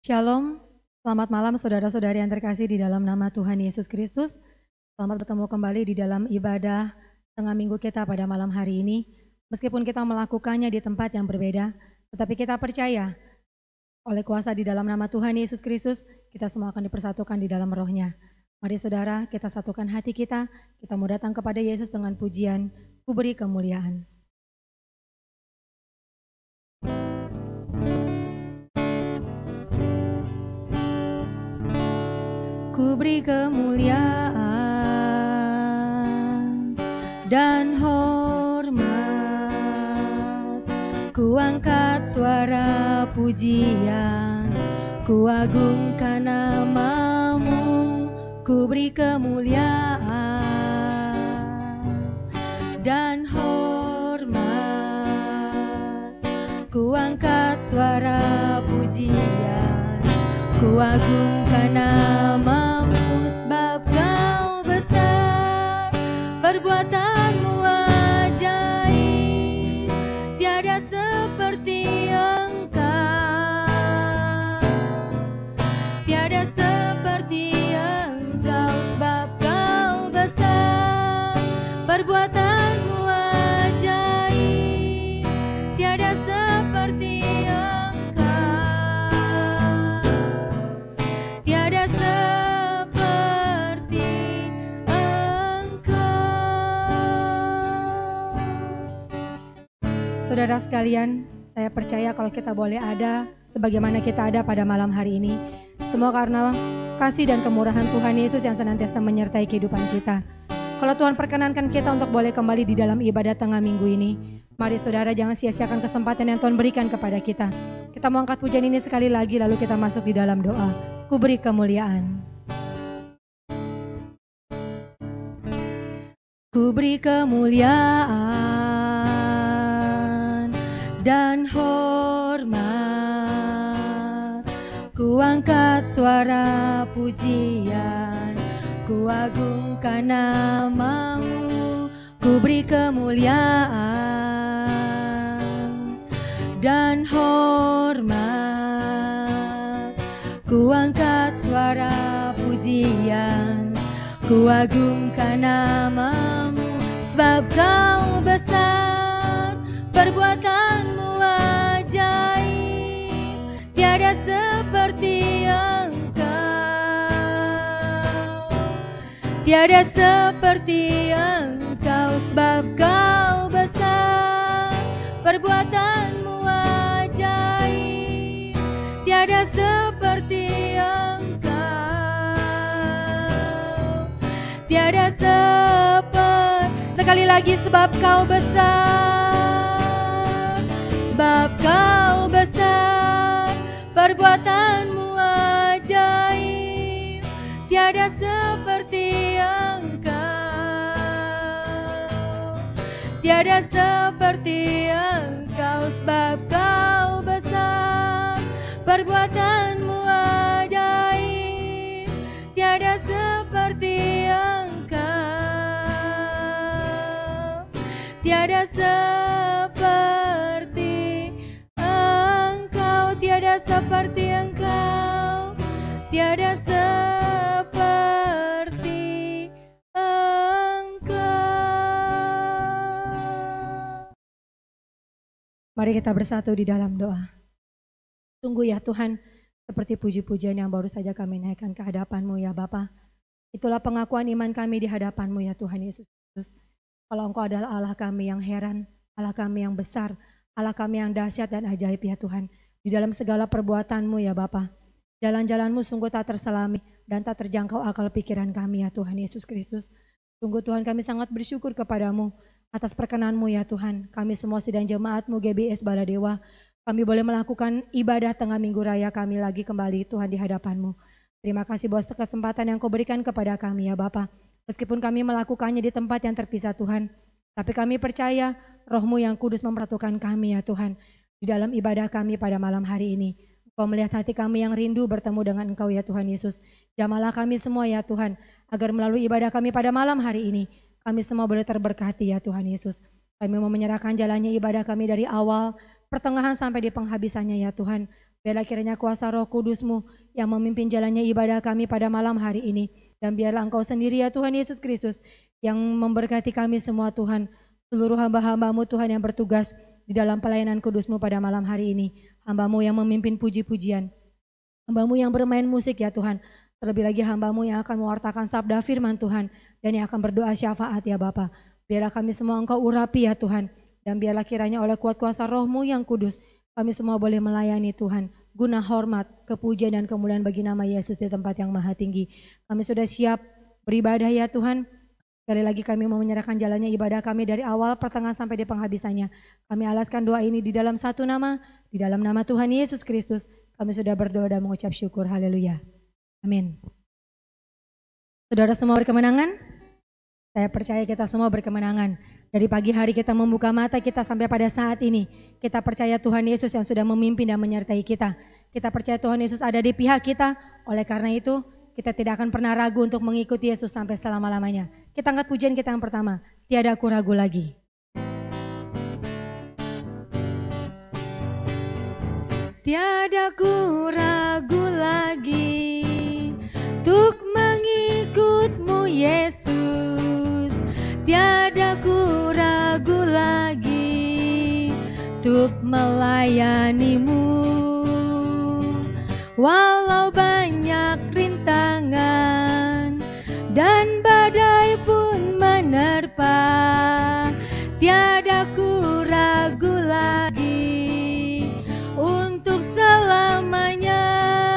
Shalom, selamat malam saudara-saudari yang terkasih di dalam nama Tuhan Yesus Kristus. Selamat bertemu kembali di dalam ibadah tengah minggu kita pada malam hari ini. Meskipun kita melakukannya di tempat yang berbeda, tetapi kita percaya oleh kuasa di dalam nama Tuhan Yesus Kristus, kita semua akan dipersatukan di dalam rohnya. Mari saudara, kita satukan hati kita mau datang kepada Yesus dengan pujian, ku beri kemuliaan. Ku beri kemuliaan dan hormat, ku angkat suara pujian, ku agungkan namamu, ku beri kemuliaan dan hormat, ku angkat suara pujian, ku agungkan namamu, sebab kau besar, perbuatanmu ajaib, tiada seperti engkau, tiada seperti engkau, sebab kau besar, perbuatanmu ajaib, tiada seperti Saudara sekalian, saya percaya kalau kita boleh ada sebagaimana kita ada pada malam hari ini, semua karena kasih dan kemurahan Tuhan Yesus yang senantiasa menyertai kehidupan kita. Kalau Tuhan perkenankan kita untuk boleh kembali di dalam ibadah tengah minggu ini, mari saudara jangan sia-siakan kesempatan yang Tuhan berikan kepada kita. Kita mau angkat pujian ini sekali lagi lalu kita masuk di dalam doa. Ku beri kemuliaan. Ku beri kemuliaan dan hormat, ku angkat suara pujian, ku agungkan namamu, ku beri kemuliaan dan hormat, ku angkat suara pujian, ku agungkan namamu, sebab kau besar, perbuatanmu ajaib, tiada seperti engkau, tiada seperti engkau, sebab kau besar, perbuatanmu ajaib, tiada seperti engkau, tiada seperti, sekali lagi, sebab kau besar, sebab kau besar, perbuatanmu ajaib, tiada seperti engkau, tiada seperti engkau, sebab kau besar, perbuatanmu ajaib, tiada seperti engkau, tiada seperti engkau, tiada seperti engkau, tiada seperti engkau. Mari kita bersatu di dalam doa. Tunggu ya Tuhan, seperti puji-pujian yang baru saja kami naikkan ke hadapan-Mu ya Bapa. Itulah pengakuan iman kami di hadapan-Mu ya Tuhan Yesus Kristus. Kalau Engkau adalah Allah kami yang heran, Allah kami yang besar, Allah kami yang dahsyat dan ajaib ya Tuhan. Di dalam segala perbuatan-Mu ya Bapa. Jalan-jalan-Mu sungguh tak terselami dan tak terjangkau akal pikiran kami ya Tuhan Yesus Kristus. Sungguh Tuhan kami sangat bersyukur kepadamu atas perkenan-Mu ya Tuhan. Kami semua sidang jemaat-Mu GBS Baladewa, kami boleh melakukan ibadah tengah minggu raya kami lagi kembali Tuhan di hadapan-Mu. Terima kasih buat kesempatan yang Kau berikan kepada kami ya Bapa. Meskipun kami melakukannya di tempat yang terpisah Tuhan, tapi kami percaya Roh-Mu yang kudus mempersatukan kami ya Tuhan. Di dalam ibadah kami pada malam hari ini, Kau melihat hati kami yang rindu bertemu dengan Engkau ya Tuhan Yesus. Jamahlah kami semua ya Tuhan, agar melalui ibadah kami pada malam hari ini, kami semua boleh terberkati ya Tuhan Yesus. Kami mau menyerahkan jalannya ibadah kami dari awal, pertengahan sampai di penghabisannya ya Tuhan. Biarlah kiranya kuasa Roh Kudus-Mu yang memimpin jalannya ibadah kami pada malam hari ini. Dan biarlah Engkau sendiri ya Tuhan Yesus Kristus yang memberkati kami semua Tuhan. Seluruh hamba-hamba-Mu Tuhan yang bertugas di dalam pelayanan kudus-Mu pada malam hari ini. Hamba-Mu yang memimpin puji-pujian. Hamba-Mu yang bermain musik ya Tuhan. Terlebih lagi hamba-Mu yang akan mewartakan sabda firman Tuhan. Dan yang akan berdoa syafaat ya Bapa. Biarlah kami semua Engkau urapi ya Tuhan. Dan biarlah kiranya oleh kuat kuasa Roh-Mu yang kudus. Kami semua boleh melayani Tuhan. Guna hormat, kepujian dan kemuliaan bagi nama Yesus di tempat yang maha tinggi. Kami sudah siap beribadah ya Tuhan. Sekali lagi kami mau menyerahkan jalannya ibadah kami dari awal pertengahan sampai di penghabisannya. Kami alaskan doa ini di dalam satu nama, di dalam nama Tuhan Yesus Kristus. Kami sudah berdoa dan mengucap syukur. Haleluya. Amin. Saudara semua berkemenangan? Saya percaya kita semua berkemenangan. Dari pagi hari kita membuka mata kita sampai pada saat ini. Kita percaya Tuhan Yesus yang sudah memimpin dan menyertai kita. Kita percaya Tuhan Yesus ada di pihak kita. Oleh karena itu kita tidak akan pernah ragu untuk mengikuti Yesus sampai selama-lamanya. Kita angkat pujian kita yang pertama. Tiada aku ragu lagi. Tiada ku ragu lagi untuk mengikut-Mu Yesus. Tiada ku ragu lagi untuk melayani-Mu. Walau banyak rintangan dan badai pun menerpa, tiada ku ragu lagi untuk selamanya.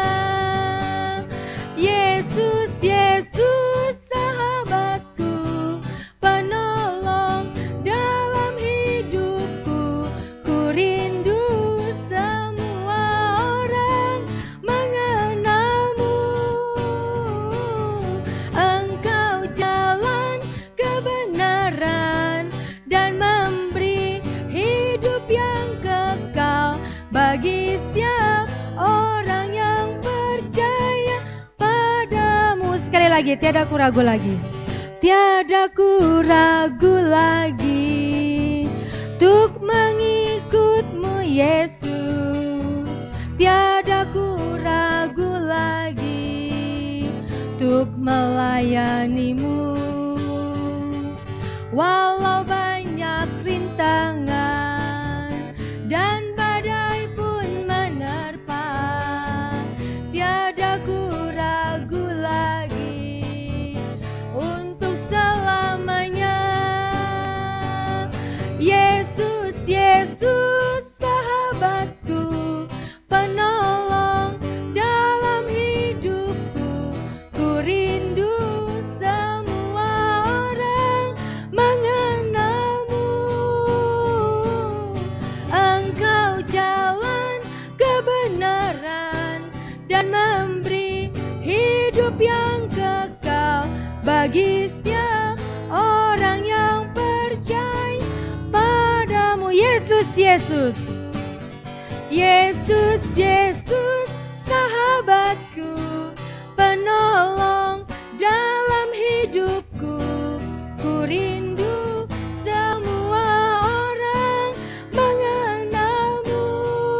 Yesus, Yesus sahabatku, penolong dalam hidupku. Ku rindu semua orang mengenal-Mu. Engkau jalan kebenaran dan memberi hidup yang kekal bagi setiap orang yang percaya padamu. Sekali lagi, tiada ku ragu lagi. Tiada ku ragu lagi untuk mengikut-Mu Yesus. Tiada ku ragu lagi untuk melayani-Mu. Walau banyak rintangan dan badai pun menerpa, tiada ku ragu lagi untuk selamanya. Yesus, Yesus sahabatku, penolong dalam hidupku. Ku rindu semua orang mengenal-Mu. Engkau jalan kebenaran dan memberi hidup yang kekal bagi setiap orang yang percaya padamu. Yesus, Yesus. Yesus, Yesus sahabatku, penolong dalam hidupku. Ku rindu semua orang mengenal-Mu.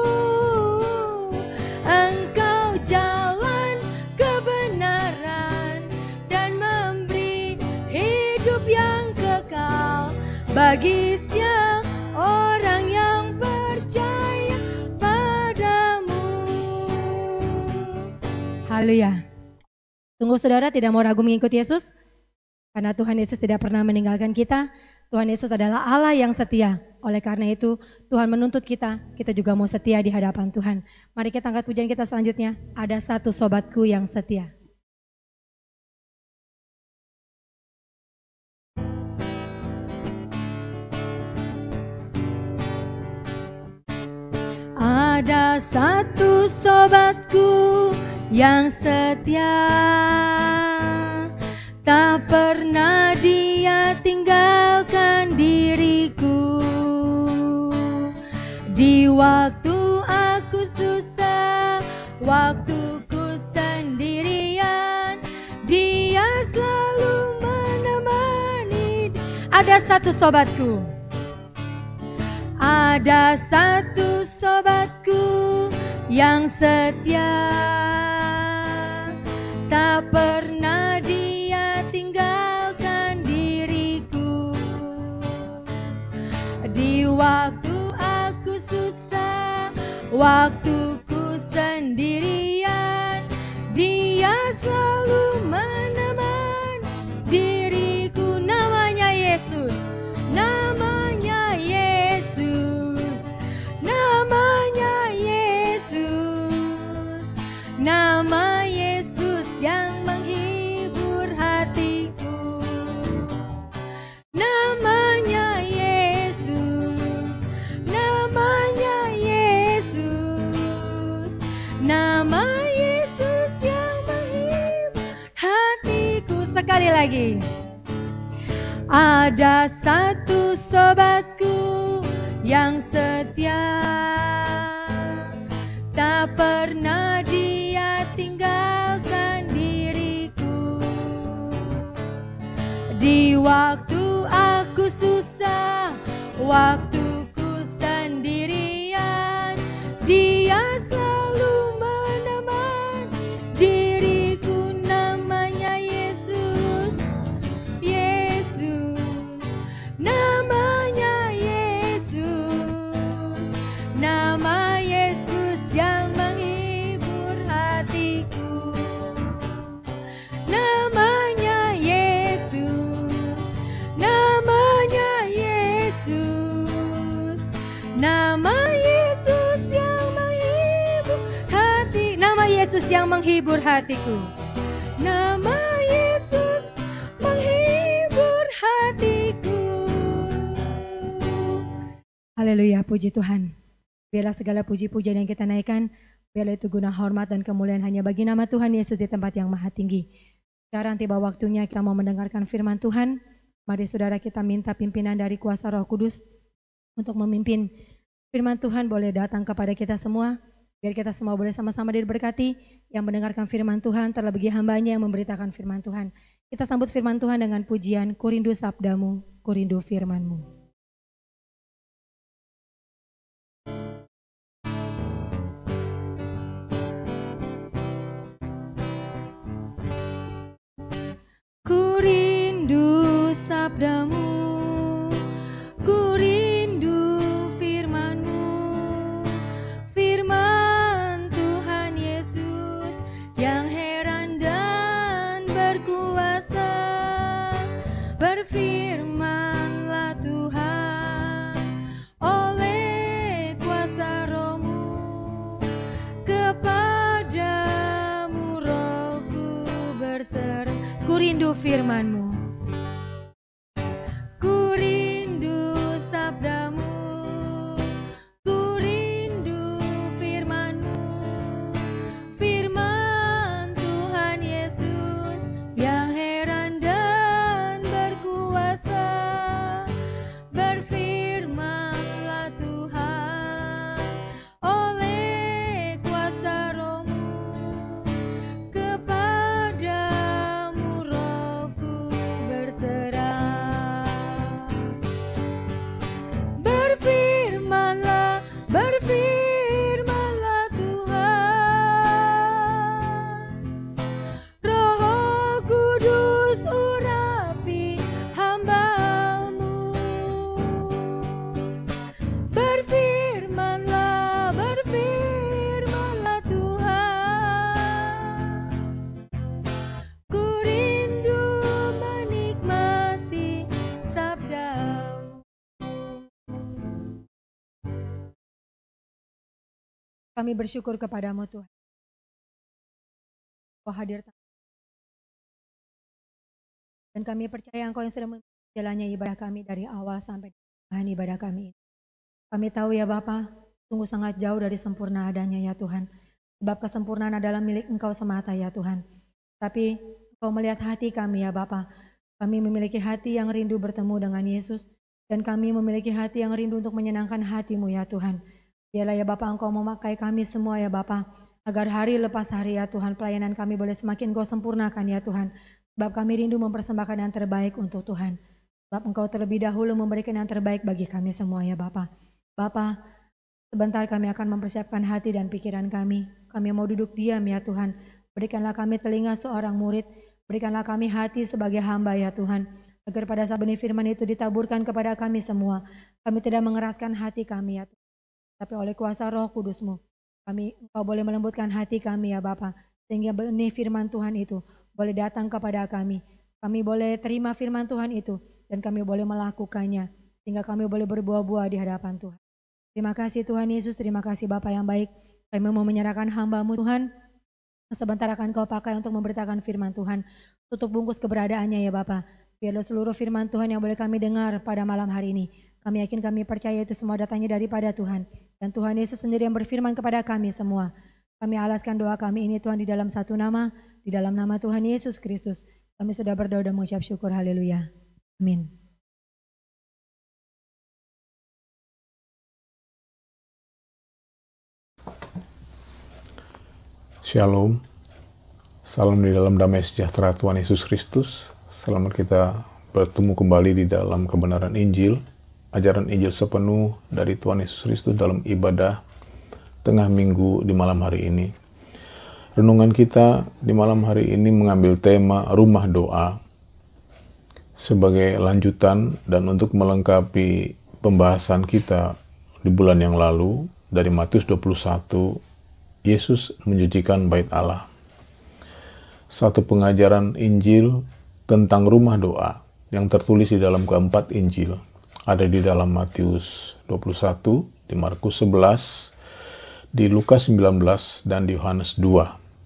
Engkau jalan kebenaran dan memberi hidup yang kekal bagi setiap orang yang percaya padamu. Haleluya. Tunggu saudara, tidak mau ragu mengikuti Yesus? Karena Tuhan Yesus tidak pernah meninggalkan kita. Tuhan Yesus adalah Allah yang setia. Oleh karena itu Tuhan menuntut kita juga mau setia di hadapan Tuhan. Mari kita angkat pujian kita selanjutnya. Ada satu sobatku yang setia. Ada satu sobatku yang setia, tak pernah dia tinggalkan diriku. Di waktu aku susah, waktuku sendirian, dia selalu menemani. Ada satu sobatku, ada satu sobatku yang setia, tak pernah Dia tinggalkan diriku. Di waktu aku susah, waktuku sendirian, Dia selalu menemani diriku. Namanya Yesus, namanya Yesus, namanya Yesus, nama Yesus yang menghibur hatiku. Namanya Yesus, namanya Yesus, nama Yesus yang menghibur hatiku. Sekali lagi. Ada satu sobatku yang setia, tak pernah Dia tinggalkan diriku. Di waktu aku susah, waktuku sendirian, Dia selalu menemani diriku. Namanya Yesus, Yesus, namanya Yesus, nama Yesus yang menghibur hatiku. Namanya Yesus, namanya Yesus, nama Yesus yang menghibur hati. Nama Yesus yang menghibur hatiku. Nama Yesus menghibur hatiku. Haleluya, puji Tuhan. Biarlah segala puji-pujian yang kita naikkan, biarlah itu guna hormat dan kemuliaan hanya bagi nama Tuhan Yesus di tempat yang maha tinggi. Sekarang tiba waktunya kita mau mendengarkan firman Tuhan. Mari saudara kita minta pimpinan dari kuasa Roh Kudus untuk memimpin firman Tuhan. Boleh datang kepada kita semua, biar kita semua boleh sama-sama diberkati. Yang mendengarkan firman Tuhan, terlebih hambanya yang memberitakan firman Tuhan. Kita sambut firman Tuhan dengan pujian, Ku rindu sabdamu, ku rindu firman-Mu. Ku rindu sabdamu, ku rindu firman-Mu, firman Tuhan Yesus yang heran dan berkuasa. Berfirmanlah Tuhan oleh kuasa Roh-Mu, kepadamu rohku berserah. Ku rindu firman-Mu, ku rindu sabdamu, ku rindu firman-Mu, firman Tuhan Yesus yang heran dan berkuasa. Berfirmanlah Tuhan oleh kuasa Roh-Mu, kepadamu rohku berserah. Berfirmanlah, berfirmanlah Tuhan. Roh Kudus urapi hamba-Mu. Berfirmanlah, berfirmanlah Tuhan. Ku rindu menikmati sabda-Mu. Kami bersyukur kepada-Mu Tuhan. Kau hadir dan kami percaya Engkau yang sudah menjalani ibadah kami dari awal sampai akhir ibadah kami. Kami tahu ya Bapa, sungguh sangat jauh dari sempurna adanya ya Tuhan. Sebab kesempurnaan adalah milik Engkau semata ya Tuhan. Tapi Engkau melihat hati kami ya Bapa. Kami memiliki hati yang rindu bertemu dengan Yesus. Dan kami memiliki hati yang rindu untuk menyenangkan hati-Mu ya Tuhan. Biarlah ya Bapa Engkau memakai kami semua ya Bapa. Agar hari lepas hari ya Tuhan, pelayanan kami boleh semakin Engkau sempurnakan ya Tuhan. Sebab kami rindu mempersembahkan yang terbaik untuk Tuhan. Sebab Engkau terlebih dahulu memberikan yang terbaik bagi kami semua ya Bapa. Bapa, Sebentar kami akan mempersiapkan hati dan pikiran kami. Kami mau duduk diam ya Tuhan. Berikanlah kami telinga seorang murid. Berikanlah kami hati sebagai hamba ya Tuhan. Agar pada saat benih firman itu ditaburkan kepada kami semua. Kami tidak mengeraskan hati kami ya Tuhan. Tapi oleh kuasa Roh Kudus-Mu, Engkau boleh melembutkan hati kami ya Bapa. Sehingga benih firman Tuhan itu boleh datang kepada kami. Kami boleh terima firman Tuhan itu dan kami boleh melakukannya. Sehingga kami boleh berbuah-buah di hadapan Tuhan. Terima kasih Tuhan Yesus, terima kasih Bapa yang baik. Kami mau menyerahkan hamba-Mu Tuhan. Sebentar akan Kau pakai untuk memberitakan firman Tuhan. Tutup bungkus keberadaannya ya Bapa. Biarlah seluruh firman Tuhan yang boleh kami dengar pada malam hari ini. Kami yakin, kami percaya itu semua datangnya daripada Tuhan. Dan Tuhan Yesus sendiri yang berfirman kepada kami semua. Kami alaskan doa kami ini Tuhan di dalam satu nama. Di dalam nama Tuhan Yesus Kristus. Kami sudah berdoa dan mengucap syukur. Haleluya. Amin. Shalom, salam di dalam damai sejahtera Tuhan Yesus Kristus. Selamat kita bertemu kembali di dalam kebenaran Injil, ajaran Injil sepenuh dari Tuhan Yesus Kristus dalam ibadah tengah minggu di malam hari ini. Renungan kita di malam hari ini mengambil tema rumah doa sebagai lanjutan dan untuk melengkapi pembahasan kita di bulan yang lalu dari Matius 21. Yesus mensucikan bait Allah. Satu pengajaran Injil tentang rumah doa yang tertulis di dalam keempat Injil. Ada di dalam Matius 21, di Markus 11, di Lukas 19, dan di Yohanes 2.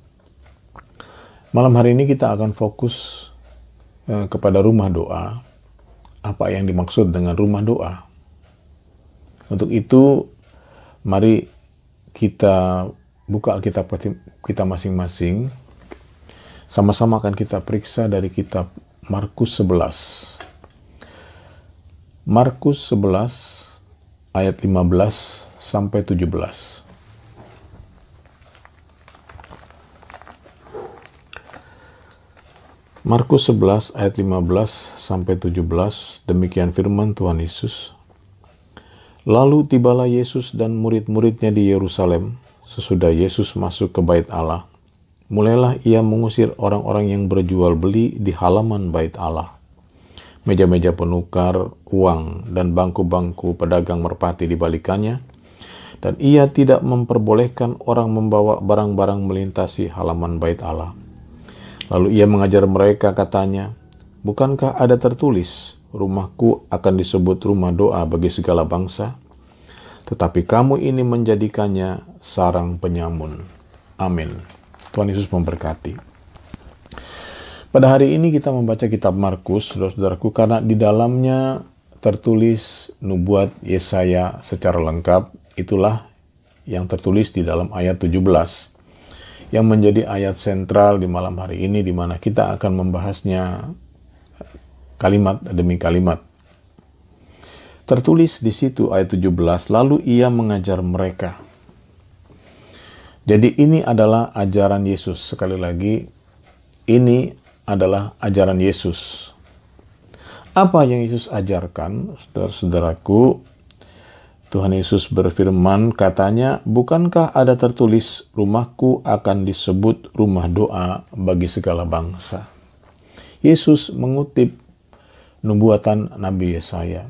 Malam hari ini kita akan fokus kepada rumah doa. Apa yang dimaksud dengan rumah doa? Untuk itu, mari kita buka Alkitab kita masing-masing. Sama-sama akan kita periksa dari kitab Markus 11. Markus 11 ayat 15 sampai 17. Markus 11 ayat 15 sampai 17, demikian firman Tuhan Yesus. Lalu tibalah Yesus dan murid-muridnya di Yerusalem. Sesudah Yesus masuk ke bait Allah, mulailah ia mengusir orang-orang yang berjual beli di halaman bait Allah. Meja-meja penukar uang dan bangku-bangku pedagang merpati dibalikannya, dan ia tidak memperbolehkan orang membawa barang-barang melintasi halaman bait Allah. Lalu ia mengajar mereka, katanya, bukankah ada tertulis, rumahku akan disebut rumah doa bagi segala bangsa? Tetapi kamu ini menjadikannya sarang penyamun. Amin. Tuhan Yesus memberkati. Pada hari ini kita membaca kitab Markus, saudara-saudaraku, karena di dalamnya tertulis nubuat Yesaya secara lengkap. Itulah yang tertulis di dalam ayat 17, yang menjadi ayat sentral di malam hari ini, di mana kita akan membahasnya kalimat demi kalimat. Tertulis di situ ayat 17, lalu ia mengajar mereka. Jadi ini adalah ajaran Yesus. Sekali lagi, ini adalah ajaran Yesus. Apa yang Yesus ajarkan, saudara-saudaraku? Tuhan Yesus berfirman, katanya, bukankah ada tertulis, rumahku akan disebut rumah doa bagi segala bangsa. Yesus mengutip nubuatan Nabi Yesaya.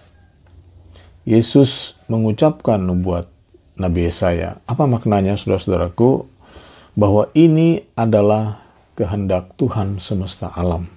Yesus mengucapkan nubuat Nabi Yesaya. Apa maknanya, saudara-saudaraku? Bahwa ini adalah kehendak Tuhan semesta alam.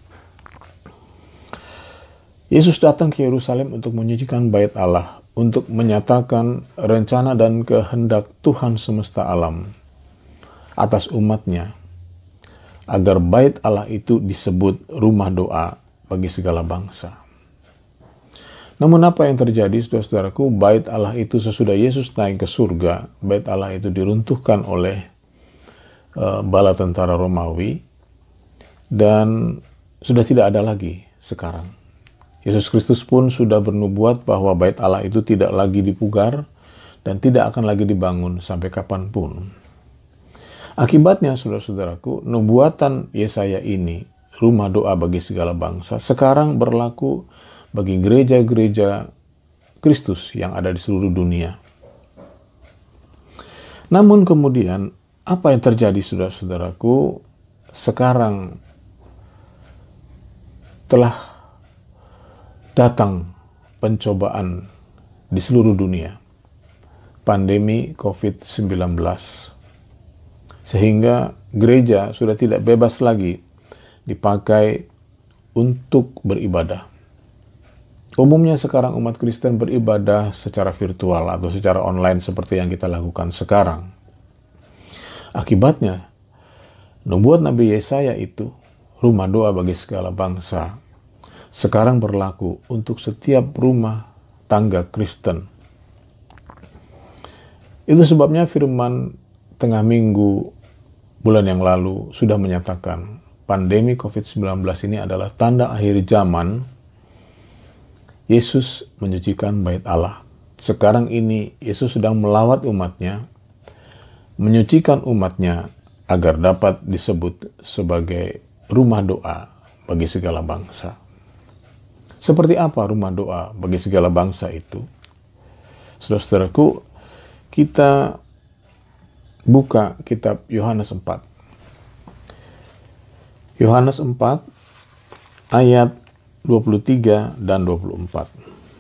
Yesus datang ke Yerusalem untuk menyucikan bait Allah, untuk menyatakan rencana dan kehendak Tuhan semesta alam atas umatnya, agar bait Allah itu disebut rumah doa bagi segala bangsa. Namun apa yang terjadi, saudara-saudaraku? Bait Allah itu sesudah Yesus naik ke surga, bait Allah itu diruntuhkan oleh bala tentara Romawi dan sudah tidak ada lagi sekarang. Yesus Kristus pun sudah bernubuat bahwa bait Allah itu tidak lagi dipugar dan tidak akan lagi dibangun sampai kapanpun. Akibatnya, saudara-saudaraku, nubuatan Yesaya ini, rumah doa bagi segala bangsa, sekarang berlaku bagi gereja-gereja Kristus yang ada di seluruh dunia. Namun kemudian apa yang terjadi saudara-saudaraku? Sekarang telah datang pencobaan di seluruh dunia, pandemi COVID-19, sehingga gereja sudah tidak bebas lagi dipakai untuk beribadah. Umumnya sekarang umat Kristen beribadah secara virtual atau secara online seperti yang kita lakukan sekarang. Akibatnya, nubuat Nabi Yesaya itu, rumah doa bagi segala bangsa, sekarang berlaku untuk setiap rumah tangga Kristen. Itu sebabnya firman tengah minggu bulan yang lalu sudah menyatakan pandemi COVID-19 ini adalah tanda akhir zaman. Yesus menyucikan bait Allah. Sekarang ini Yesus sedang melawat umatnya, menyucikan umatnya agar dapat disebut sebagai rumah doa bagi segala bangsa. Seperti apa rumah doa bagi segala bangsa itu? Saudara-saudaraku, kita buka kitab Yohanes 4. Yohanes 4 ayat 23 dan 24.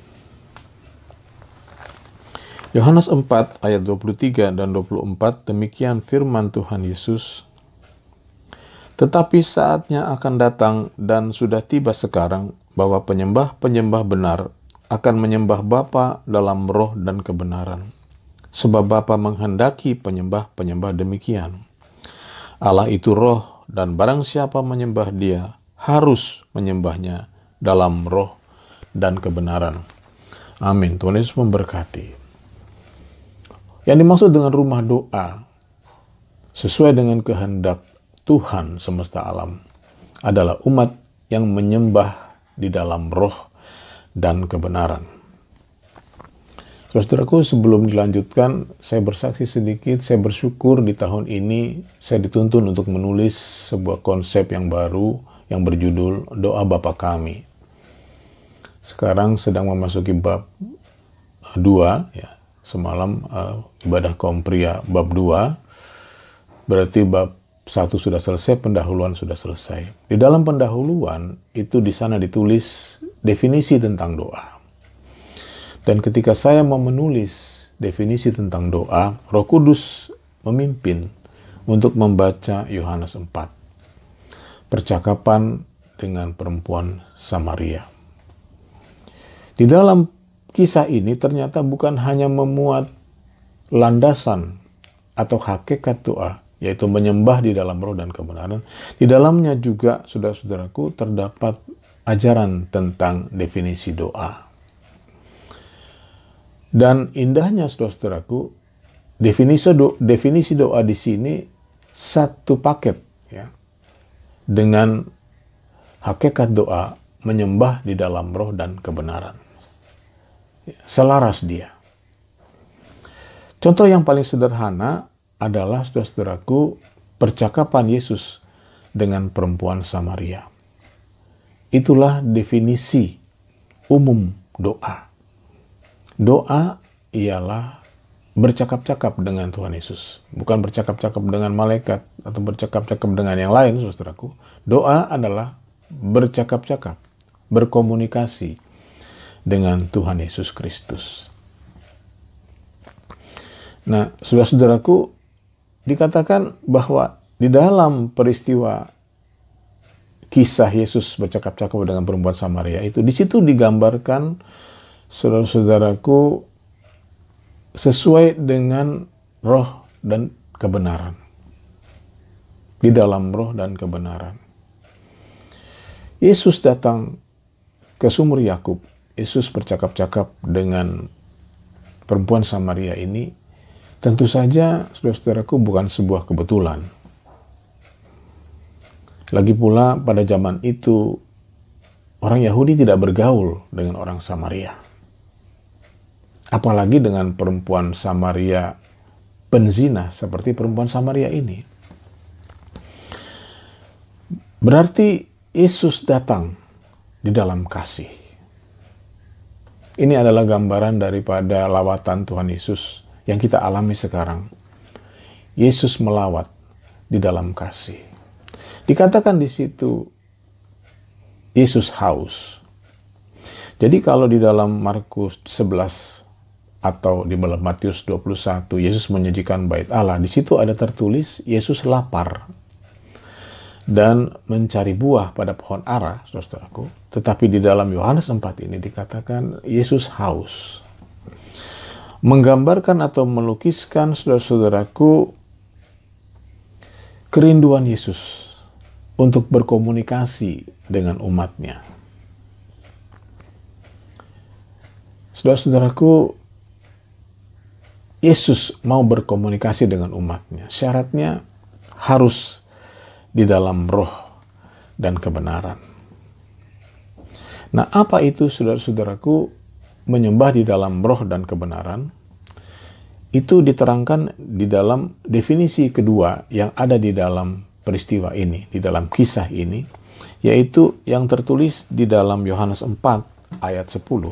Yohanes 4 ayat 23 dan 24, demikian firman Tuhan Yesus. Tetapi saatnya akan datang dan sudah tiba sekarang bahwa penyembah-penyembah benar akan menyembah Bapa dalam roh dan kebenaran. Sebab Bapa menghendaki penyembah-penyembah demikian. Allah itu roh, dan barang siapa menyembah Dia harus menyembahnya dalam roh dan kebenaran. Amin. Tuhan Yesus memberkati. Yang dimaksud dengan rumah doa sesuai dengan kehendak Tuhan semesta alam adalah umat yang menyembah di dalam roh dan kebenaran. Saudaraku, sebelum dilanjutkan, saya bersaksi sedikit. Saya bersyukur di tahun ini saya dituntun untuk menulis sebuah konsep yang baru yang berjudul Doa Bapa Kami. Sekarang sedang memasuki bab 2, ya. Semalam ibadah kaum pria bab 2, berarti bab 1 sudah selesai, pendahuluan sudah selesai. Di dalam pendahuluan itu di sana ditulis definisi tentang doa. Dan ketika saya mau menulis definisi tentang doa, Roh Kudus memimpin untuk membaca Yohanes 4. Percakapan dengan perempuan Samaria. Di dalam kisah ini ternyata bukan hanya memuat landasan atau hakikat doa, yaitu menyembah di dalam roh dan kebenaran. Di dalamnya juga, saudara-saudaraku, terdapat ajaran tentang definisi doa. Dan indahnya, saudara-saudaraku, definisi doa di sini satu paket, ya, dengan hakikat doa menyembah di dalam roh dan kebenaran. Selaras dia. Contoh yang paling sederhana adalah, saudara-saudaraku, percakapan Yesus dengan perempuan Samaria. Itulah definisi umum doa. Doa ialah bercakap-cakap dengan Tuhan Yesus. Bukan bercakap-cakap dengan malaikat atau bercakap-cakap dengan yang lain, saudaraku. Doa adalah bercakap-cakap, berkomunikasi dengan Tuhan Yesus Kristus. Nah, saudara-saudaraku, dikatakan bahwa di dalam peristiwa kisah Yesus bercakap-cakap dengan perempuan Samaria itu, di situ digambarkan, saudara-saudaraku, sesuai dengan roh dan kebenaran. Di dalam roh dan kebenaran. Yesus datang ke sumur Yakub. Yesus bercakap-cakap dengan perempuan Samaria ini, tentu saja, saudara-saudaraku, bukan sebuah kebetulan. Lagi pula pada zaman itu, orang Yahudi tidak bergaul dengan orang Samaria. Apalagi dengan perempuan Samaria penzina seperti perempuan Samaria ini. Berarti Yesus datang di dalam kasih. Ini adalah gambaran daripada lawatan Tuhan Yesus yang kita alami sekarang. Yesus melawat di dalam kasih. Dikatakan di situ Yesus haus. Jadi kalau di dalam Markus 11 atau di dalam Matius 21 Yesus menyajikan bait Allah, di situ ada tertulis Yesus lapar dan mencari buah pada pohon ara, saudaraku. Tetapi di dalam Yohanes 4 ini dikatakan Yesus haus. Menggambarkan atau melukiskan, saudara-saudaraku, kerinduan Yesus untuk berkomunikasi dengan umatnya. Saudara-saudaraku, Yesus mau berkomunikasi dengan umatnya. Syaratnya harus di dalam roh dan kebenaran. Nah, apa itu, saudara-saudaraku, menyembah di dalam roh dan kebenaran? Itu diterangkan di dalam definisi kedua yang ada di dalam peristiwa ini, di dalam kisah ini, yaitu yang tertulis di dalam Yohanes 4 ayat 10.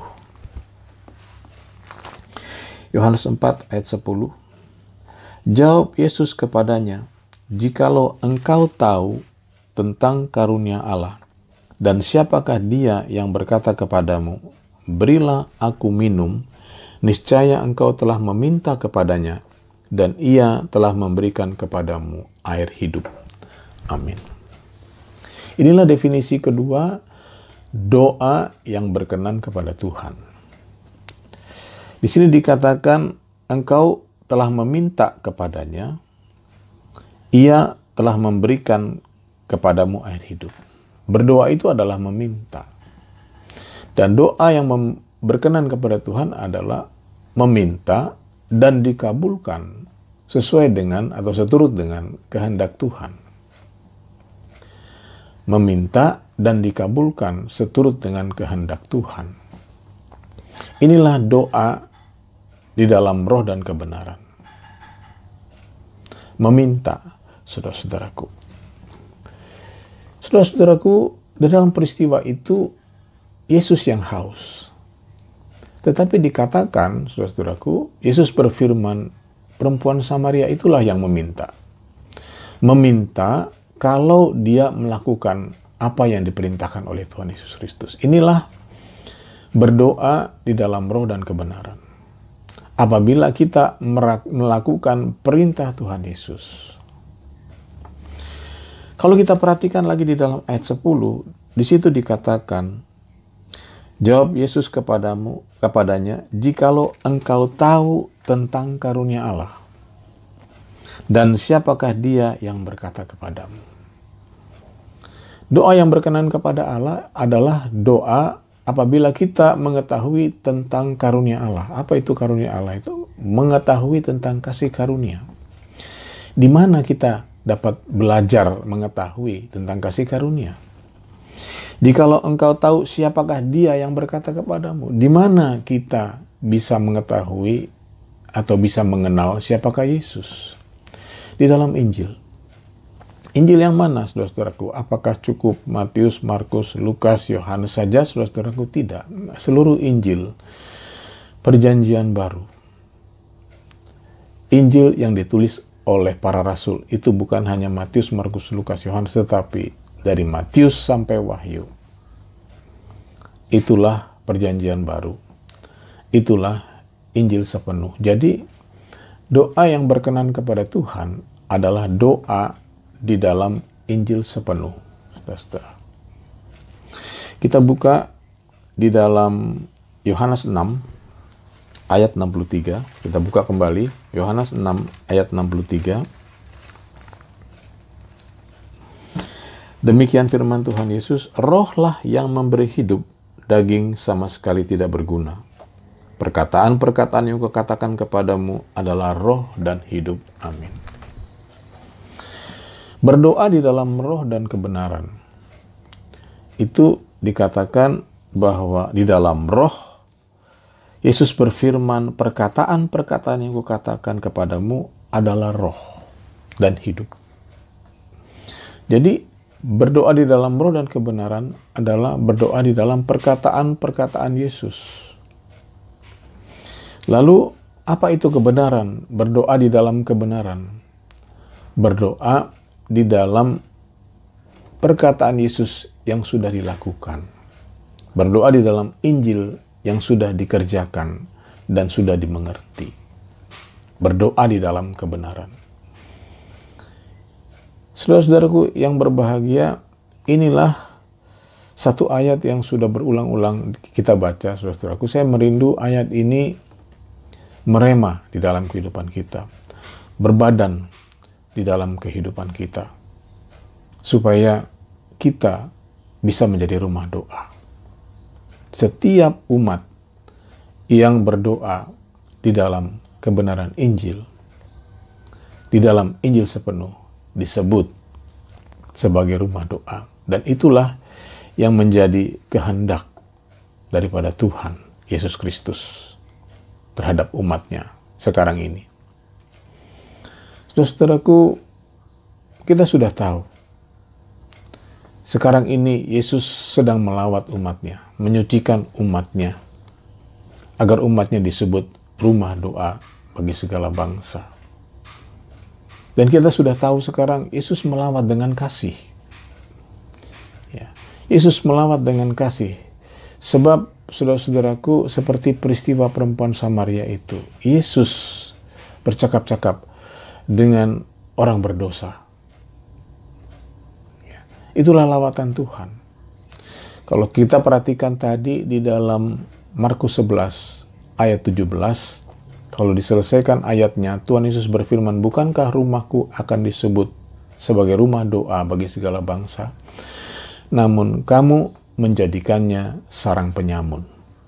Yohanes 4 ayat 10. Jawab Yesus kepadanya, "Jikalau engkau tahu tentang karunia Allah, dan siapakah dia yang berkata kepadamu, berilah aku minum, niscaya engkau telah meminta kepadanya, dan ia telah memberikan kepadamu air hidup." Amin. Inilah definisi kedua, doa yang berkenan kepada Tuhan. Di sini dikatakan engkau telah meminta kepadanya, ia telah memberikan kepadamu air hidup. Berdoa itu adalah meminta. Dan doa yang berkenan kepada Tuhan adalah meminta dan dikabulkan sesuai dengan atau seturut dengan kehendak Tuhan. Meminta dan dikabulkan seturut dengan kehendak Tuhan. Inilah doa di dalam roh dan kebenaran. Meminta, saudara-saudaraku. Saudara-saudaraku, dalam peristiwa itu Yesus yang haus. Tetapi dikatakan, saudara-saudaraku, Yesus berfirman, perempuan Samaria itulah yang meminta. Meminta kalau dia melakukan apa yang diperintahkan oleh Tuhan Yesus Kristus. Inilah berdoa di dalam roh dan kebenaran. Apabila kita melakukan perintah Tuhan Yesus. Kalau kita perhatikan lagi di dalam ayat 10, di situ dikatakan, jawab Yesus kepadanya, jikalau engkau tahu tentang karunia Allah, dan siapakah dia yang berkata kepadamu. Doa yang berkenan kepada Allah adalah doa apabila kita mengetahui tentang karunia Allah. Apa itu karunia Allah itu? Mengetahui tentang kasih karunia. Di mana kita dapat belajar mengetahui tentang kasih karunia? Jikalau engkau tahu siapakah dia yang berkata kepadamu, di mana kita bisa mengetahui atau bisa mengenal siapakah Yesus? Di dalam Injil. Injil yang mana, saudara-saudaraku? Apakah cukup Matius, Markus, Lukas, Yohanes saja, saudara-saudaraku? Tidak. Seluruh Injil, Perjanjian Baru. Injil yang ditulis oleh para rasul, itu bukan hanya Matius, Markus, Lukas, Yohanes, tetapi dari Matius sampai Wahyu. Itulah Perjanjian Baru. Itulah Injil sepenuh. Jadi, doa yang berkenan kepada Tuhan adalah doa di dalam Injil sepenuh, saudara-saudara. Kita buka di dalam Yohanes 6 ayat 63. Kita buka kembali Yohanes 6 ayat 63. Demikian firman Tuhan Yesus, rohlah yang memberi hidup, daging sama sekali tidak berguna. Perkataan-perkataan yang kukatakan kepadamu adalah roh dan hidup. Amin. Berdoa di dalam roh dan kebenaran. Itu dikatakan bahwa di dalam roh, Yesus berfirman, perkataan-perkataan yang kukatakan kepadamu adalah roh dan hidup. Jadi, berdoa di dalam roh dan kebenaran adalah berdoa di dalam perkataan-perkataan Yesus. Lalu, apa itu kebenaran? Berdoa di dalam kebenaran. berdoa di dalam perkataan Yesus yang sudah dilakukan. Berdoa di dalam Injil yang sudah dikerjakan dan sudah dimengerti. Berdoa di dalam kebenaran. Saudara-saudaraku yang berbahagia, inilah satu ayat yang sudah berulang-ulang kita baca, saudara-saudaraku. Saya merindu ayat ini merema di dalam kehidupan kita, berbadan di dalam kehidupan kita, supaya kita bisa menjadi rumah doa. Setiap umat yang berdoa di dalam kebenaran Injil, di dalam Injil sepenuh, disebut sebagai rumah doa. Dan itulah yang menjadi kehendak daripada Tuhan Yesus Kristus terhadap umatnya sekarang ini. Saudara-saudaraku, kita sudah tahu sekarang ini Yesus sedang melawat umatnya, menyucikan umatnya, agar umatnya disebut rumah doa bagi segala bangsa. Dan kita sudah tahu sekarang Yesus melawat dengan kasih. Ya. Yesus melawat dengan kasih. Sebab saudara-saudaraku, seperti peristiwa perempuan Samaria itu, Yesus bercakap-cakap dengan orang berdosa. Ya. Itulah lawatan Tuhan. Kalau kita perhatikan tadi di dalam Markus 11 ayat 17, kalau diselesaikan ayatnya, Tuhan Yesus berfirman, bukankah rumahku akan disebut sebagai rumah doa bagi segala bangsa? Namun kamu menjadikannya sarang penyamun.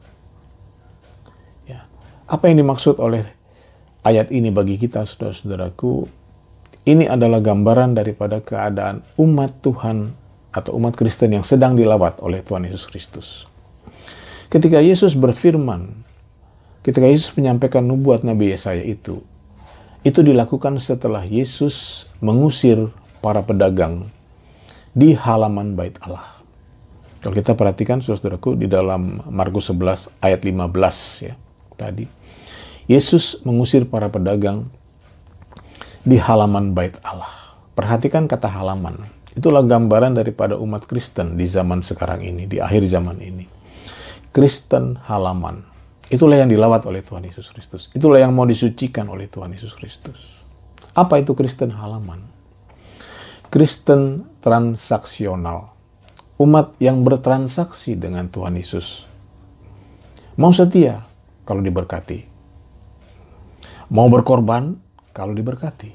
Ya. Apa yang dimaksud oleh ayat ini bagi kita, saudara-saudaraku? Ini adalah gambaran daripada keadaan umat Tuhan atau umat Kristen yang sedang dilawat oleh Tuhan Yesus Kristus. Ketika Yesus berfirman, ketika Yesus menyampaikan nubuat Nabi Yesaya itu dilakukan setelah Yesus mengusir para pedagang di halaman bait Allah. Kalau kita perhatikan, saudaraku, di dalam Markus 11 ayat 15 ya, tadi Yesus mengusir para pedagang di halaman bait Allah. Perhatikan kata halaman. Itulah gambaran daripada umat Kristen di zaman sekarang ini, di akhir zaman ini. Kristen halaman. Itulah yang dilawat oleh Tuhan Yesus Kristus. Itulah yang mau disucikan oleh Tuhan Yesus Kristus. Apa itu Kristen halaman? Kristen transaksional. Umat yang bertransaksi dengan Tuhan Yesus. Mau setia kalau diberkati. Mau berkorban kalau diberkati.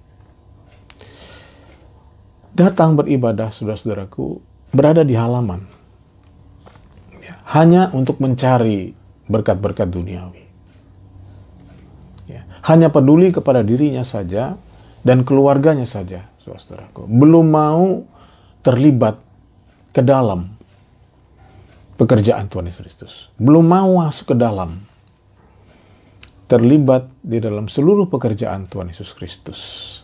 Datang beribadah, saudara-saudaraku, berada di halaman. Ya, hanya untuk mencari berkat-berkat duniawi. Ya, hanya peduli kepada dirinya saja dan keluarganya saja, saudaraku. Belum mau terlibat ke dalam pekerjaan Tuhan Yesus Kristus. Belum mau masuk ke dalam, terlibat di dalam seluruh pekerjaan Tuhan Yesus Kristus.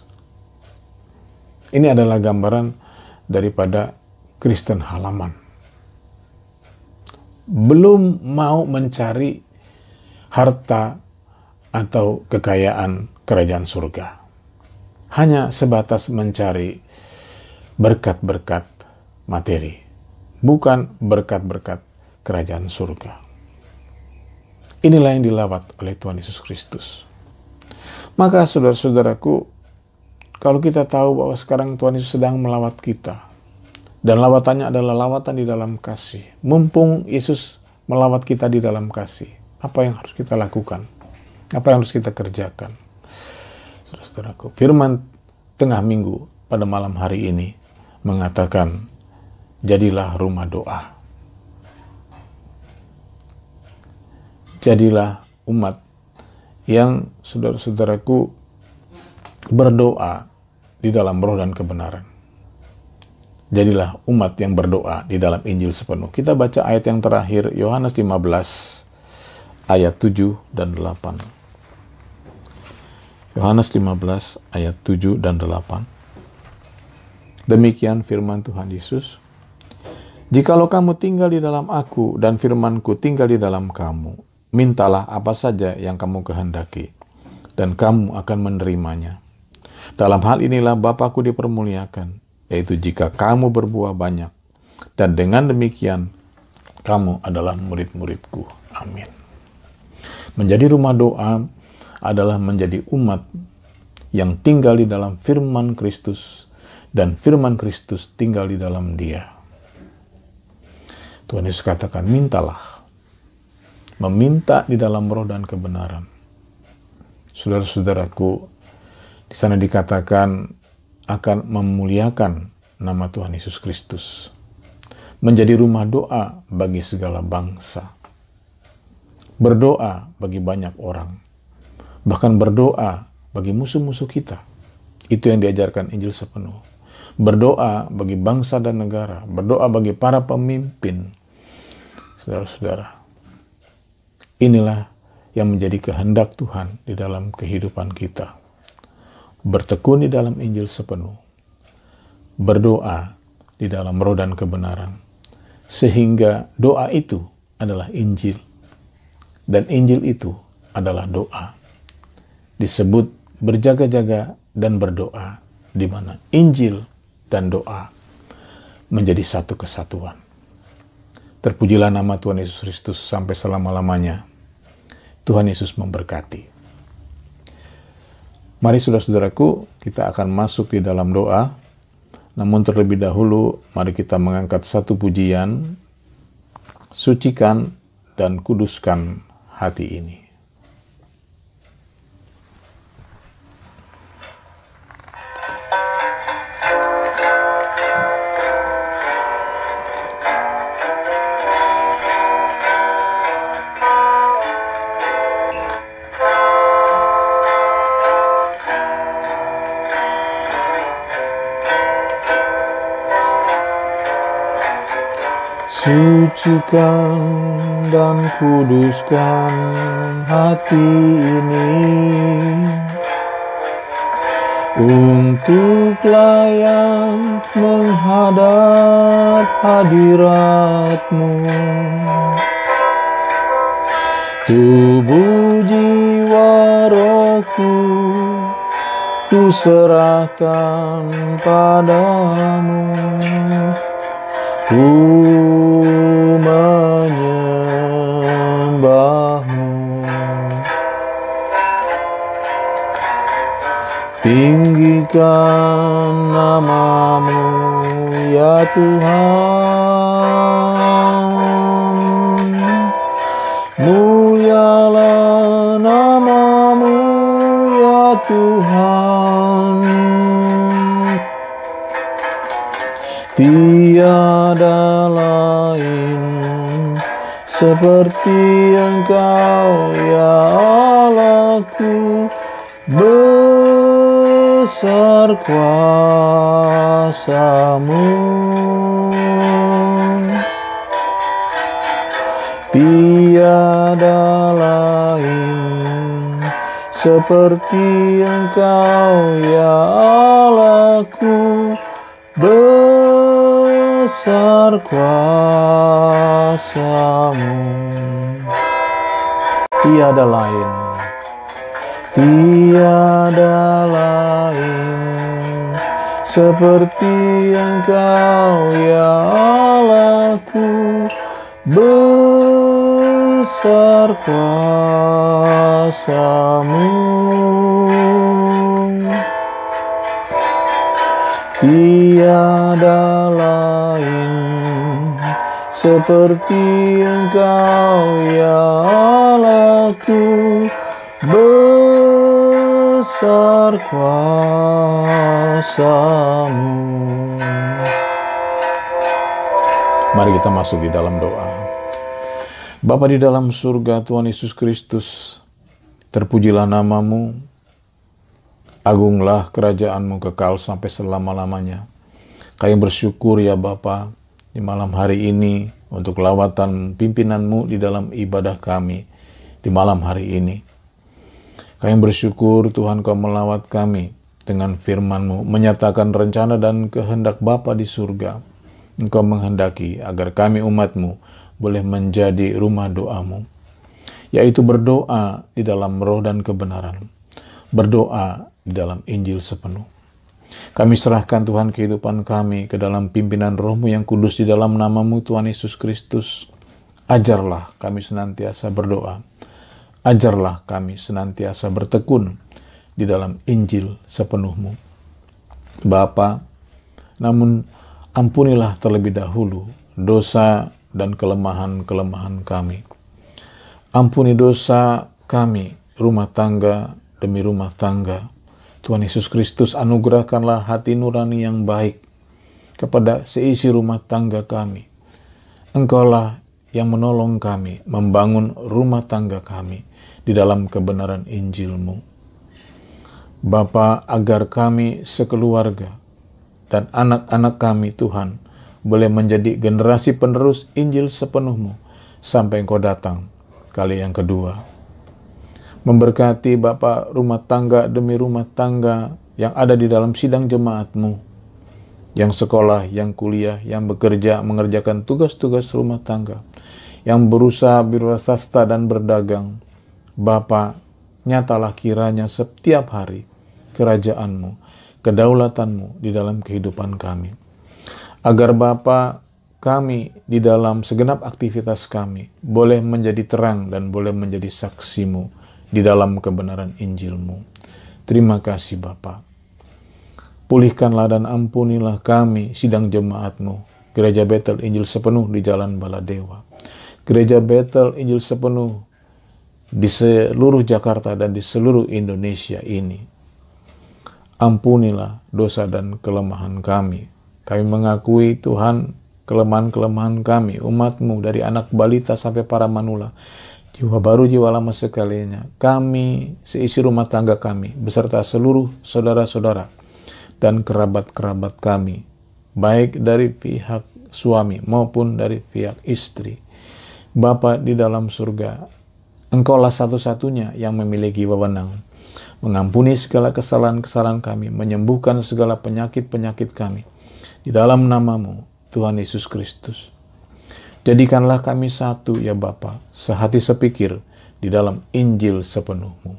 Ini adalah gambaran daripada Kristen halaman. Belum mau mencari harta atau kekayaan kerajaan surga. Hanya sebatas mencari berkat-berkat materi, bukan berkat-berkat kerajaan surga. Inilah yang dilawat oleh Tuhan Yesus Kristus. Maka saudara-saudaraku, kalau kita tahu bahwa sekarang Tuhan Yesus sedang melawat kita, dan lawatannya adalah lawatan di dalam kasih. Mumpung Yesus melawat kita di dalam kasih, apa yang harus kita lakukan? Apa yang harus kita kerjakan? Saudara-saudaraku, firman tengah minggu pada malam hari ini mengatakan, jadilah rumah doa. Jadilah umat yang, saudara-saudaraku, berdoa di dalam roh dan kebenaran. Jadilah umat yang berdoa di dalam Injil sepenuh. Kita baca ayat yang terakhir, Yohanes 15, ayat 7 dan 8. Yohanes 15, ayat 7 dan 8. Demikian firman Tuhan Yesus. Jikalau kamu tinggal di dalam aku dan firmanku tinggal di dalam kamu, mintalah apa saja yang kamu kehendaki, dan kamu akan menerimanya. Dalam hal inilah Bapakku dipermuliakan, yaitu jika kamu berbuah banyak, dan dengan demikian kamu adalah murid-muridku. Amin. Menjadi rumah doa adalah menjadi umat yang tinggal di dalam firman Kristus, dan firman Kristus tinggal di dalam dia. Tuhan Yesus katakan, mintalah. Meminta di dalam roh dan kebenaran. Saudara-saudaraku, di sana dikatakan akan memuliakan nama Tuhan Yesus Kristus. Menjadi rumah doa bagi segala bangsa. Berdoa bagi banyak orang. Bahkan berdoa bagi musuh-musuh kita. Itu yang diajarkan Injil sepenuh. Berdoa bagi bangsa dan negara. Berdoa bagi para pemimpin. Saudara-saudara, inilah yang menjadi kehendak Tuhan di dalam kehidupan kita. Bertekun di dalam Injil sepenuh. Berdoa di dalam roh dan kebenaran. Sehingga doa itu adalah Injil. Dan Injil itu adalah doa. Disebut berjaga-jaga dan berdoa, di mana Injil dan doa menjadi satu kesatuan. Terpujilah nama Tuhan Yesus Kristus sampai selama-lamanya. Tuhan Yesus memberkati. Mari saudara-saudaraku, kita akan masuk di dalam doa. Namun terlebih dahulu, mari kita mengangkat satu pujian, sucikan dan kuduskan hati ini. Sucikan dan kuduskan hati ini untuk layak menghadap hadirat-Mu. Tubuh jiwa rohku ku serahkan padamu. Ku menyembah-Mu. Tinggikan nama-Mu ya Tuhan. Mulialah nama-Mu ya Tuhan. Tiada lain seperti Engkau ya Allahku, besar kuasa-Mu. Tiada lain seperti Engkau ya Allahku, besar kuasa-Mu. Tiada lain, tiada lain seperti Engkau ya Allahku, besar kuasa-Mu. Tiada lain seperti Engkau ya Allahku, besar kuasa-Mu. Mari kita masuk di dalam doa. Bapa di dalam surga, Tuhan Yesus Kristus, terpujilah nama-Mu, agunglah kerajaan-Mu kekal sampai selama-lamanya. Kami bersyukur ya Bapa di malam hari ini untuk lawatan pimpinan-Mu di dalam ibadah kami di malam hari ini. Kami bersyukur Tuhan Kau melawat kami dengan firman-Mu, menyatakan rencana dan kehendak Bapa di surga. Engkau menghendaki agar kami umat-Mu boleh menjadi rumah doa-Mu, yaitu berdoa di dalam roh dan kebenaran, berdoa di dalam Injil sepenuh. Kami serahkan Tuhan kehidupan kami ke dalam pimpinan Roh-Mu yang kudus di dalam nama-Mu Tuhan Yesus Kristus. Ajarlah kami senantiasa berdoa. Ajarlah kami senantiasa bertekun di dalam Injil sepenuh-Mu. Bapa, namun ampunilah terlebih dahulu dosa dan kelemahan-kelemahan kami. Ampuni dosa kami, rumah tangga demi rumah tangga. Tuhan Yesus Kristus, anugerahkanlah hati nurani yang baik kepada seisi rumah tangga kami. Engkaulah yang menolong kami membangun rumah tangga kami di dalam kebenaran Injil-Mu. Bapa, agar kami sekeluarga dan anak-anak kami, Tuhan, boleh menjadi generasi penerus Injil sepenuh-Mu sampai Engkau datang kali yang kedua. Memberkati Bapa rumah tangga demi rumah tangga yang ada di dalam sidang jemaat-Mu, yang sekolah, yang kuliah, yang bekerja, mengerjakan tugas-tugas rumah tangga, yang berusaha berwirausaha dan berdagang. Bapa, nyatalah kiranya setiap hari kerajaan-Mu, kedaulatan-Mu di dalam kehidupan kami. Agar Bapa, kami di dalam segenap aktivitas kami boleh menjadi terang dan boleh menjadi saksi-Mu di dalam kebenaran Injil-Mu. Terima kasih Bapa. Pulihkanlah dan ampunilah kami sidang jemaat-Mu, Gereja Betel Injil Sepenuh di Jalan Baladewa, Gereja Betel Injil Sepenuh di seluruh Jakarta dan di seluruh Indonesia ini. Ampunilah dosa dan kelemahan kami. Kami mengakui Tuhan kelemahan-kelemahan kami, umat-Mu dari anak balita sampai para manula, jiwa baru, jiwa lama sekaliannya. Kami, seisi rumah tangga kami, beserta seluruh saudara-saudara dan kerabat-kerabat kami, baik dari pihak suami maupun dari pihak istri. Bapa di dalam surga, Engkaulah satu-satunya yang memiliki wewenang mengampuni segala kesalahan-kesalahan kami, menyembuhkan segala penyakit-penyakit kami. Di dalam nama-Mu, Tuhan Yesus Kristus. Jadikanlah kami satu ya Bapa, sehati sepikir di dalam Injil sepenuh-Mu.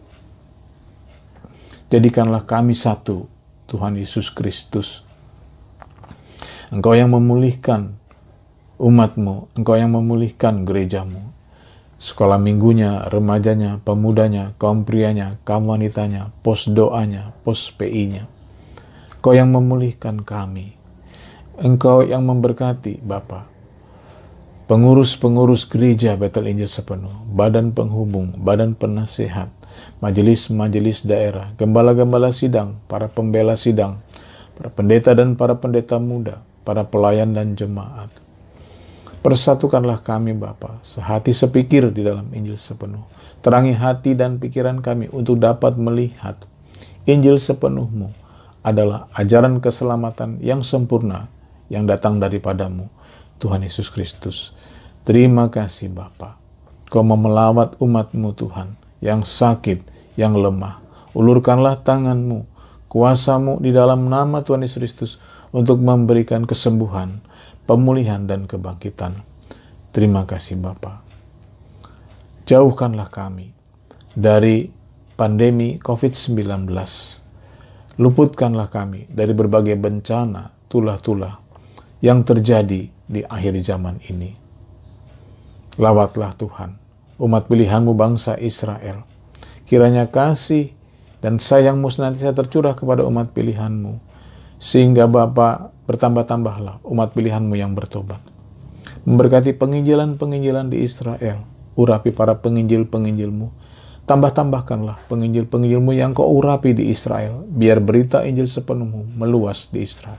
Jadikanlah kami satu, Tuhan Yesus Kristus. Engkau yang memulihkan umat-Mu, Engkau yang memulihkan gereja-Mu. Sekolah minggunya, remajanya, pemudanya, kaum prianya, kaum wanitanya, pos doanya, pos PI-nya. Engkau yang memulihkan kami. Engkau yang memberkati Bapa. Pengurus-pengurus gereja Betel Injil Sepenuh, badan penghubung, badan penasehat, majelis-majelis daerah, gembala-gembala sidang, para pembela sidang, para pendeta dan para pendeta muda, para pelayan dan jemaat. Persatukanlah kami Bapa, sehati sepikir di dalam Injil Sepenuh. Terangi hati dan pikiran kami untuk dapat melihat Injil sepenuh-Mu adalah ajaran keselamatan yang sempurna yang datang daripada-Mu, Tuhan Yesus Kristus. Terima kasih Bapa. Kau mau melawat umat-Mu Tuhan, yang sakit, yang lemah. Ulurkanlah tangan-Mu, kuasa-Mu di dalam nama Tuhan Yesus Kristus untuk memberikan kesembuhan, pemulihan, dan kebangkitan. Terima kasih Bapa. Jauhkanlah kami dari pandemi COVID-19. Luputkanlah kami dari berbagai bencana, tulah-tulah yang terjadi di akhir zaman ini. Lawatlah Tuhan, umat pilihan-Mu bangsa Israel. Kiranya kasih dan sayang-Mu senantiasa tercurah kepada umat pilihan-Mu, sehingga Bapa bertambah-tambahlah umat pilihan-Mu yang bertobat. Memberkati penginjilan-penginjilan di Israel, urapi para penginjil-penginjil-Mu. Tambah-tambahkanlah penginjil-penginjil-Mu yang Kau urapi di Israel, biar berita Injil sepenuh-Mu meluas di Israel.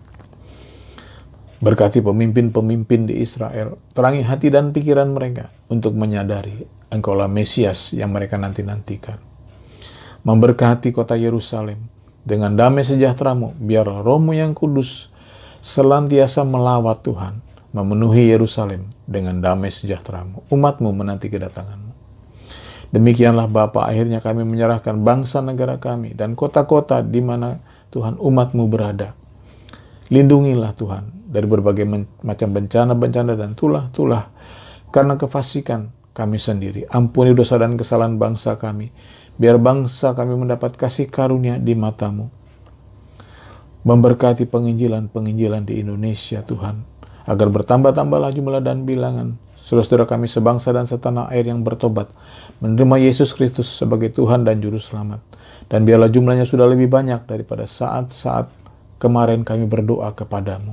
Berkati pemimpin-pemimpin di Israel, terangi hati dan pikiran mereka untuk menyadari Engkaulah Mesias yang mereka nanti-nantikan. Memberkati kota Yerusalem dengan damai sejahtera-Mu, biarlah Roh-Mu yang kudus senantiasa melawat Tuhan, memenuhi Yerusalem dengan damai sejahtera-Mu. Umat-Mu menanti kedatangan-Mu. Demikianlah Bapa, akhirnya kami menyerahkan bangsa negara kami dan kota-kota di mana Tuhan umat-Mu berada. Lindungilah Tuhan dari berbagai macam bencana-bencana dan tulah-tulah karena kefasikan kami sendiri. Ampuni dosa dan kesalahan bangsa kami. Biar bangsa kami mendapat kasih karunia di mata-Mu. Memberkati penginjilan-penginjilan di Indonesia, Tuhan, agar bertambah-tambahlah jumlah dan bilangan saudara-saudara kami sebangsa dan setanah air yang bertobat, menerima Yesus Kristus sebagai Tuhan dan Juru Selamat. Dan biarlah jumlahnya sudah lebih banyak daripada saat-saat kemarin kami berdoa kepadamu.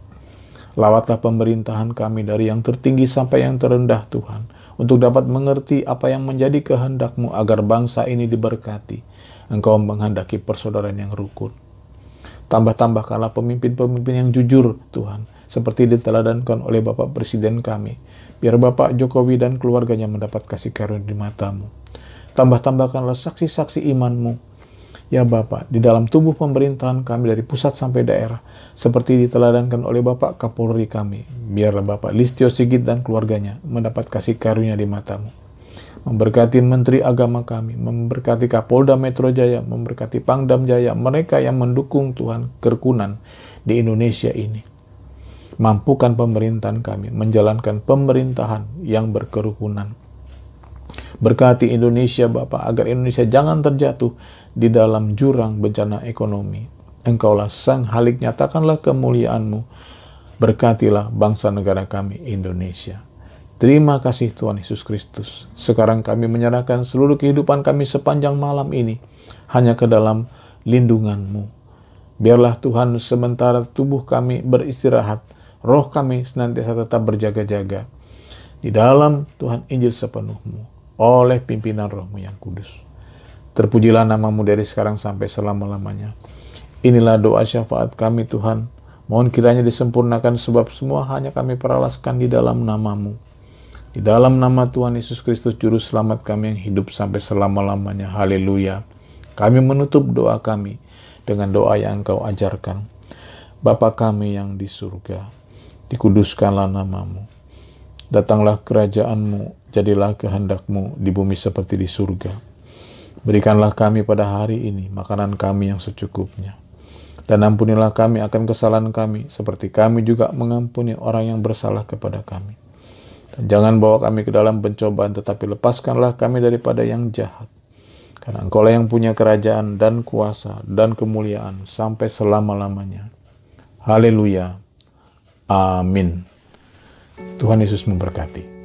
Lawatlah pemerintahan kami dari yang tertinggi sampai yang terendah, Tuhan, untuk dapat mengerti apa yang menjadi kehendak-Mu agar bangsa ini diberkati. Engkau menghendaki persaudaraan yang rukun. Tambah-tambahkanlah pemimpin-pemimpin yang jujur, Tuhan, seperti diteladankan oleh Bapak Presiden kami. Biar Bapak Jokowi dan keluarganya mendapat kasih karunia di mata-Mu. Tambah-tambahkanlah saksi-saksi iman-Mu, ya Bapak, di dalam tubuh pemerintahan kami dari pusat sampai daerah, seperti diteladankan oleh Bapak Kapolri kami. Biarlah Bapak Listio Sigit dan keluarganya mendapat kasih karunia di mata-Mu. Memberkati Menteri Agama kami, memberkati Kapolda Metro Jaya, memberkati Pangdam Jaya, mereka yang mendukung Tuhan kerukunan di Indonesia ini. Mampukan pemerintahan kami menjalankan pemerintahan yang berkerukunan. Berkati Indonesia Bapa, agar Indonesia jangan terjatuh di dalam jurang bencana ekonomi. Engkaulah Sang Halik, nyatakanlah kemuliaan-Mu. Berkatilah bangsa negara kami Indonesia. Terima kasih Tuhan Yesus Kristus. Sekarang kami menyerahkan seluruh kehidupan kami sepanjang malam ini hanya ke dalam lindungan-Mu. Biarlah Tuhan sementara tubuh kami beristirahat, roh kami senantiasa tetap berjaga-jaga di dalam Tuhan Injil sepenuh-Mu oleh pimpinan Roh-Mu yang kudus. Terpujilah nama-Mu dari sekarang sampai selama-lamanya. Inilah doa syafaat kami Tuhan. Mohon kiranya disempurnakan sebab semua hanya kami peralaskan di dalam nama-Mu. Di dalam nama Tuhan Yesus Kristus Juru Selamat kami yang hidup sampai selama-lamanya. Haleluya. Kami menutup doa kami dengan doa yang Engkau ajarkan. Bapa kami yang di surga, dikuduskanlah nama-Mu. Datanglah kerajaan-Mu, jadilah kehendak-Mu di bumi seperti di surga. Berikanlah kami pada hari ini makanan kami yang secukupnya. Dan ampunilah kami akan kesalahan kami, seperti kami juga mengampuni orang yang bersalah kepada kami. Dan jangan bawa kami ke dalam pencobaan, tetapi lepaskanlah kami daripada yang jahat. Karena Engkaulah yang punya kerajaan dan kuasa dan kemuliaan sampai selama-lamanya. Haleluya. Amin. Tuhan Yesus memberkati.